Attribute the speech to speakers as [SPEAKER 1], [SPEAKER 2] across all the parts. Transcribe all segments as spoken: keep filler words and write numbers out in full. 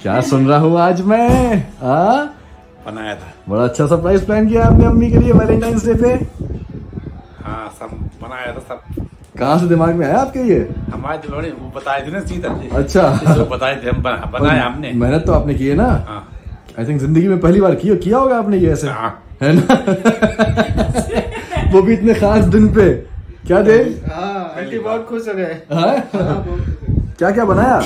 [SPEAKER 1] क्या सुन रहा हूँ आज मैं? हाँ
[SPEAKER 2] बनाया था।
[SPEAKER 1] बड़ा अच्छा सरप्राइज प्लान किया आपने अम्मी के लिए वैलेंटाइंस डे पे।
[SPEAKER 2] हाँ सब बनाया था सब।
[SPEAKER 1] कहाँ से दिमाग में आया आपके ये?
[SPEAKER 2] हमारे दिलों ने वो बताए थे ना सीता जी।
[SPEAKER 1] अच्छा
[SPEAKER 2] जो बताए थे हम बना, बनाया हमने।
[SPEAKER 1] मेहनत तो आपने की है ना?
[SPEAKER 2] हाँ।
[SPEAKER 1] आई थिंक जिंदगी में पहली बार की किया होगा आपने ये ऐसे।
[SPEAKER 2] हाँ।
[SPEAKER 1] है ना? वो भी इतने खास दिन पे। क्या दे?
[SPEAKER 3] आंटी बहुत खुश हो गए।
[SPEAKER 1] क्या क्या बनाया?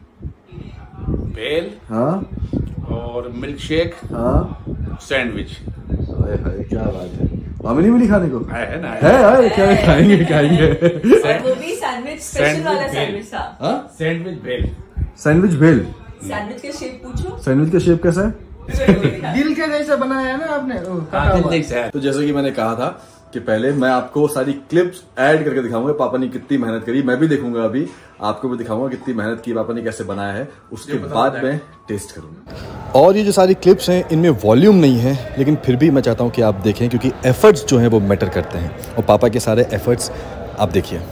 [SPEAKER 2] भेल
[SPEAKER 1] हाँ
[SPEAKER 2] और मिल्क शेक,
[SPEAKER 1] हाँ
[SPEAKER 2] सैंडविच।
[SPEAKER 1] हाय हाय क्या बात है। हमें नहीं मिली खाने को?
[SPEAKER 2] है है ना?
[SPEAKER 1] है है क्या खाएंगे खाएंगे।
[SPEAKER 4] और वो भी सैंडविच स्पेशल वाला सैंडविच था।
[SPEAKER 1] हाँ
[SPEAKER 2] सैंडविच भेल।
[SPEAKER 1] सैंडविच भेल।
[SPEAKER 4] सैंडविच का शेप पूछो।
[SPEAKER 1] सैंडविच का शेप कैसा है?
[SPEAKER 3] दिल के जैसा बनाया है ना आपने?
[SPEAKER 2] हाँ, दिल जैसा है।
[SPEAKER 1] तो जैसे कि मैंने कहा था कि पहले मैं आपको सारी क्लिप्स ऐड करके दिखाऊंगा पापा ने कितनी मेहनत करी। मैं भी देखूंगा, अभी आपको भी दिखाऊंगा कितनी मेहनत की पापा ने, कैसे बनाया है। उसके बाद मैं टेस्ट करूंगा। और ये जो सारी क्लिप्स हैं इनमें वॉल्यूम नहीं है, लेकिन फिर भी मैं चाहता हूं कि आप देखें, क्योंकि एफर्ट्स जो हैं वो मैटर करते हैं। और पापा के सारे एफर्ट्स आप देखिए।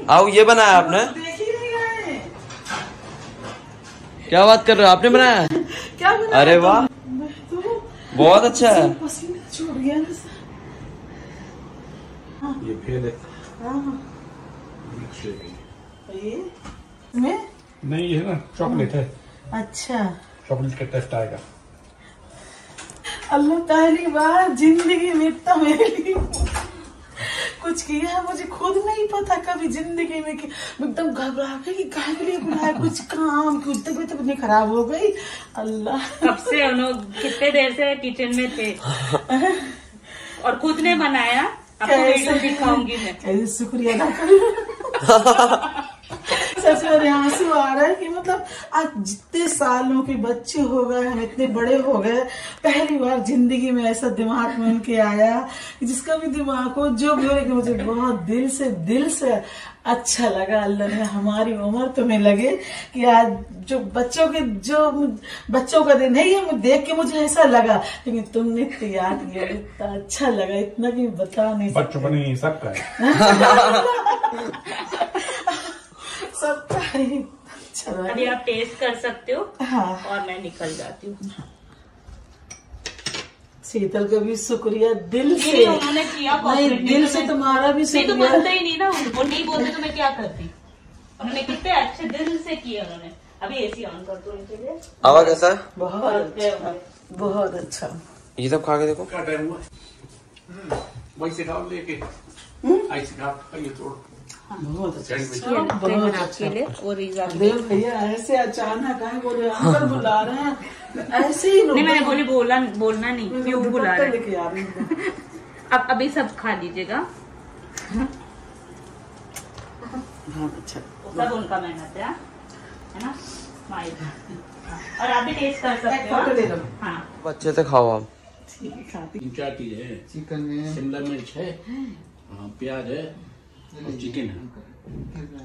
[SPEAKER 5] आओ ये बनाया आपने?
[SPEAKER 6] देख ही नहीं आए।
[SPEAKER 5] क्या बात कर रहे हो, आपने बनाया?
[SPEAKER 6] क्या बनाया?
[SPEAKER 5] अरे वाह,
[SPEAKER 6] तो
[SPEAKER 5] बहुत अच्छा है।
[SPEAKER 6] पसीना छूट गया ना सर।
[SPEAKER 2] ये भेल है।
[SPEAKER 6] हाँ ये में
[SPEAKER 2] नहीं ये ना चॉकलेट है,
[SPEAKER 6] अच्छा
[SPEAKER 2] चॉकलेट का टेस्ट आएगा।
[SPEAKER 6] अल्लाह पहली बार जिंदगी में इतना मेरे लिए कुछ किया है, मुझे खुद नहीं पता कभी जिंदगी में कि एकदम घबरा गई, काहे के लिए बुलाया, कुछ काम की तबीयत इतनी खराब हो गई। अल्लाह
[SPEAKER 7] कब से हम लोग कितने देर से किचन में थे और खुद ने बनाया। आपको वीडियो दिखाऊंगी मैं।
[SPEAKER 6] कैसे शुक्रिया अदा करूं। सच में आंसू आ रहा है कि मतलब आज जितने सालों के बच्चे हो गए, हम इतने बड़े हो गए, पहली बार जिंदगी में ऐसा दिमाग में उनके आया कि जिसका भी दिमाग हो, जो भी हो, लेकिन मुझे बहुत दिल से दिल से अच्छा लगा। अल्लाह ने हमारी उम्र तुम्हें लगे कि आज जो बच्चों के जो बच्चों का दिन है, ये मुझे देख के मुझे ऐसा लगा, लेकिन तुमने तैयार किया, इतना अच्छा लगा, इतना कि बता नहीं
[SPEAKER 2] बच्चों का नहीं सबका है।
[SPEAKER 6] सबका है। अच्छा लगा।
[SPEAKER 7] अभी आप टेस्ट कर सकते हो।
[SPEAKER 6] हाँ
[SPEAKER 7] और मैं निकल जाती हूँ।
[SPEAKER 6] शीतल का भी शुक्रिया दिल से।
[SPEAKER 7] नहीं, उन्होंने किया
[SPEAKER 6] नहीं, दिल से तुम्हारा भी
[SPEAKER 7] नहीं तो
[SPEAKER 6] शुक्रिया।
[SPEAKER 7] बनता ही नहीं ना, वो नहीं बोलते तो मैं क्या करती। उन्होंने कितने अच्छे दिल से किया उन्होंने। अभी एसी ऑन कर दो इनके लिए।
[SPEAKER 5] आवा कैसा है?
[SPEAKER 6] बहुत अच्छा, बहुत अच्छा।
[SPEAKER 5] ये सब खा के देखो।
[SPEAKER 2] क्या टाइम हुआ? वही से खाओ लेके। आई से खाओ, ये तोड़।
[SPEAKER 6] बहुत अच्छा,
[SPEAKER 7] बहुत
[SPEAKER 6] बहुत
[SPEAKER 7] अच्छा। और
[SPEAKER 6] देव भैया ऐसे अचानक आए, बोले अंकल बुला रहे हैं, ऐसे ही
[SPEAKER 7] नहीं मैंने बोली बोला बोलना नहीं, क्यों बुला रहे
[SPEAKER 6] लेके आ रहे हैं।
[SPEAKER 7] अब अभी सब खा लीजिएगा।
[SPEAKER 6] हाँ अच्छा,
[SPEAKER 7] सब उनका मेहनत है, है ना माई। और आप भी टेस्ट कर सकते
[SPEAKER 6] एक फोटो ले लो।
[SPEAKER 7] हो। हाँ
[SPEAKER 5] अच्छे से खाओ आप।
[SPEAKER 6] ठीक है, खाती
[SPEAKER 2] तीन चार चीज है।
[SPEAKER 3] चिकन में
[SPEAKER 2] शिमला मिर्च है, हाँ, प्याज है और चिकन है।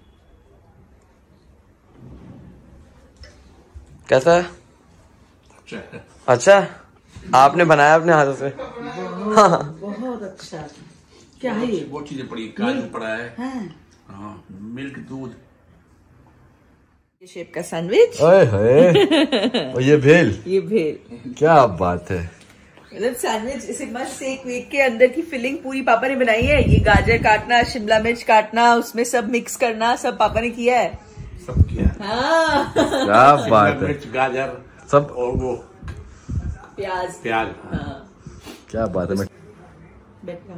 [SPEAKER 5] कैसा है?
[SPEAKER 2] अच्छा है।
[SPEAKER 5] अच्छा, आपने बनाया अपने हाथों से? हाँ।
[SPEAKER 6] बहुत अच्छा। क्या है ये?
[SPEAKER 2] बहुत चीजें पड़ी, काजू पड़ा है,
[SPEAKER 6] हाँ।
[SPEAKER 2] हाँ, मिल्क, दूध।
[SPEAKER 4] ये शेप का सैंडविच,
[SPEAKER 1] ओए होए, और ये भेल,
[SPEAKER 4] ये भेल।
[SPEAKER 1] क्या बात है।
[SPEAKER 4] मतलब सैंडविच इसे मस्त एक वीक के अंदर की फिलिंग पूरी पापा ने बनाई है। ये गाजर काटना, शिमला मिर्च काटना, उसमें सब मिक्स करना, सब पापा ने किया है।
[SPEAKER 2] सब किया।
[SPEAKER 4] हाँ
[SPEAKER 1] क्या बात है।
[SPEAKER 2] मिर्च, गाजर
[SPEAKER 1] सब
[SPEAKER 2] और वो
[SPEAKER 4] प्याज।
[SPEAKER 2] प्याज।
[SPEAKER 4] हाँ
[SPEAKER 1] क्या बात है। मैं
[SPEAKER 4] बैठना।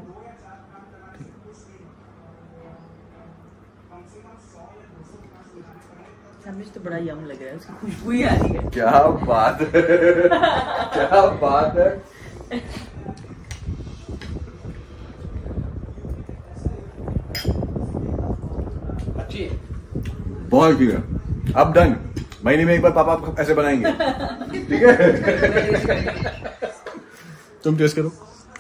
[SPEAKER 4] सैंडविच तो बड़ा यम लग रहा है, उसकी खुशबू ही आ रही है।
[SPEAKER 1] क्या बात है। क्या बात है।
[SPEAKER 2] अच्छी है।
[SPEAKER 1] बहुत ठीक है। अब डन। महीने में एक बार पापा आपको ऐसे बनाएंगे, ठीक है। तुम टेस्ट करो।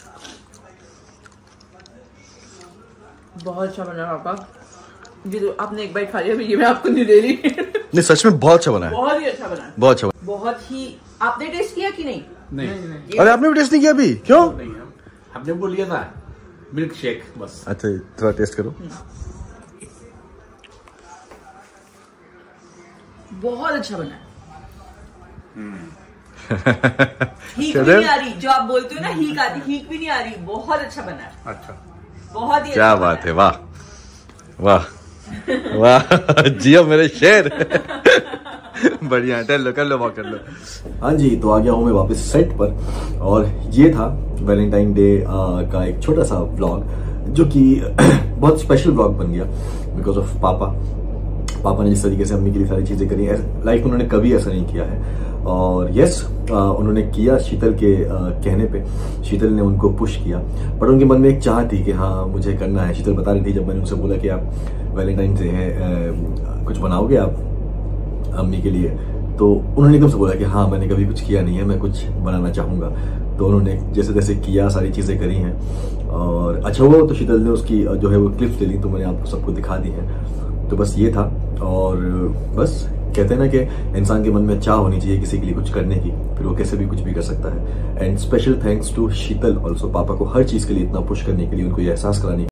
[SPEAKER 4] बहुत अच्छा बना पापा। ये तो आपने एक बाइट खा लिया, ये मैं आपको नहीं दे रही।
[SPEAKER 1] नहीं सच में बहुत अच्छा बना है।
[SPEAKER 4] बहुत ही अच्छा बना,
[SPEAKER 1] बहुत अच्छा बना।
[SPEAKER 4] बहुत ही। आपने टेस्ट किया कि नहीं?
[SPEAKER 2] नहीं,
[SPEAKER 1] अरे आपने भी टेस्ट नहीं किया अभी? क्यों?
[SPEAKER 2] नहीं, हमने वो लिया था मिल्क शेक बस।
[SPEAKER 1] अच्छा थोड़ा टेस्ट करो।
[SPEAKER 4] बहुत अच्छा बना। हीक भी नहीं आ रही, जो आप बोलते हो ना हीक आती, हीक भी नहीं आ रही। बहुत अच्छा बना,
[SPEAKER 2] अच्छा,
[SPEAKER 4] बहुत ही
[SPEAKER 1] क्या
[SPEAKER 4] अच्छा
[SPEAKER 1] बात है। वाह वाह वाह। जियो मेरे शेर। बढ़िया, कर लो कर लो वॉक कर लो। हाँ जी, तो आ गया हूँ मैं वापस सेट पर, और ये था वैलेंटाइन डे का एक छोटा सा व्लॉग, जो कि बहुत स्पेशल व्लॉग बन गया बिकॉज ऑफ पापा। पापा ने जिस तरीके से अम्मी के लिए सारी चीजें करी, लाइफ में उन्होंने कभी ऐसा नहीं किया है। और यस, उन्होंने किया शीतल के आ, कहने पे। शीतल ने उनको पुश किया, पर उनके मन में एक चाह थी कि हाँ मुझे करना है। शीतल बता रही थी, जब मैंने उनसे बोला कि आप वैलेंटाइन डे है, कुछ बनाओगे आप अम्मी के लिए, तो उन्होंने एकदम से बोला कि हाँ मैंने कभी कुछ किया नहीं है, मैं कुछ बनाना चाहूँगा। तो उन्होंने जैसे तैसे किया, सारी चीज़ें करी हैं, और अच्छा हुआ तो शीतल ने उसकी जो है वो क्लिप्स ले ली, तो मैंने आपको सबको दिखा दी है। तो बस ये था, और बस कहते हैं ना कि इंसान के मन में चाह होनी चाहिए किसी के लिए कुछ करने की, फिर वो कैसे भी कुछ भी कर सकता है। And special thanks to Sheetal also, पापा को हर चीज़ के लिए इतना पुश करने के लिए, उनको ये एहसास कराने